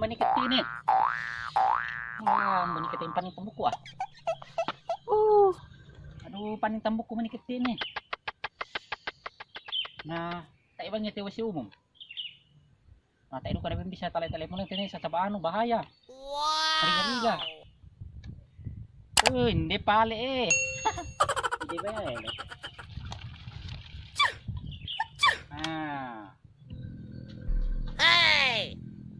manikit ini. Manikit yung paning tambok ko ah. Aduh, paning tambok ko manikit ini. Nah, tak ibang ngiti si umum. Nah, tak ka na bisa talay-talay mo lang tini sa tabaan bahaya. Wow. Riga-riga. Hindi pali eh. Hindi ba yan? Hey!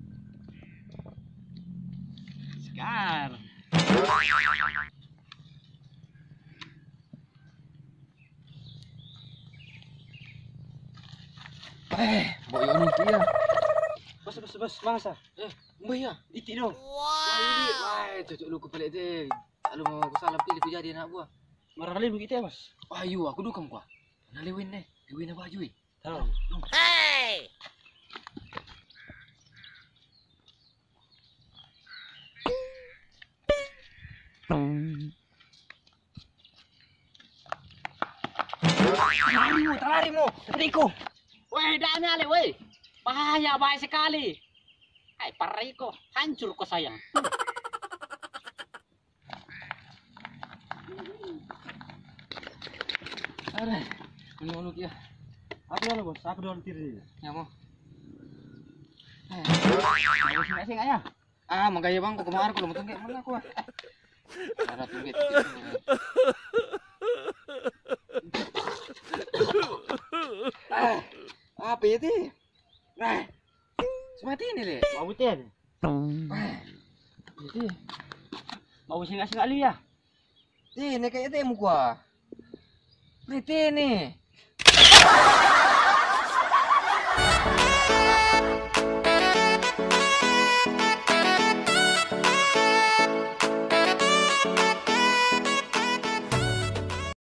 Sekar. Boy ini dia. Bos, mangsa. Mbak ya, Itik dong. wah ini, wah cocok lu kepala deh. Kalau mau aku salam pilih ku jadi anak gua. Marah kali begitu ya, Mas. Wah yu, aku dukung gua. Nah lewin deh, lewin apa aja Tahu. Hey! Talarimu, Riko. Weh, daan ali, weh. Bahaya sekali. Hai, Pariko, hancur ko sayang. Aduh, menolak ya. Aku dulu bos, aku dulu tiri. Ya mau. Mau sing ayah. Ah, magaya bang, kung kumahar ko lumutong kayak mana aku. Ada tunggit. Apa itu? Nah, semati ini le. Mau butin. Itu. Mau sing ali ya. Ini kayak itu muka. Ini.